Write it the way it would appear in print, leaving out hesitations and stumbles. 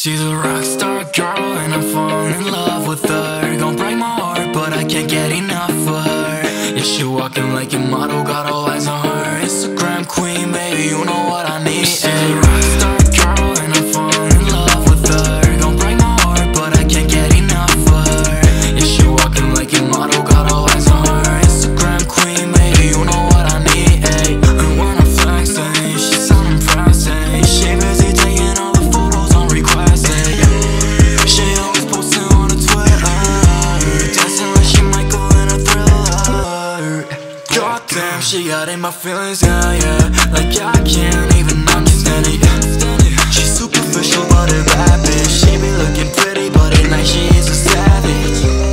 She's a rock star girl and I'm falling in love with her. Gon' break my heart but I can't get enough of her. Yeah, she walking like a model, got all eyes on her. Instagram queen, baby, you know what I need. She's a rock star girl and I'm falling in love with her. Gon' break my heart but I can't get enough of her. Yeah, she walking like a model, got all eyes on her. Instagram queen, baby, you know what I need. And when I'm flexing, she sound impressive. She busy taking all the photos on request. She always posting on the Twitter, dancing like she Michael in a Thriller. Goddamn, she got in my feelings, yeah, yeah. Like I can't even understand it, yeah. She's superficial but a bad bitch. She be looking pretty but at night she is a savage.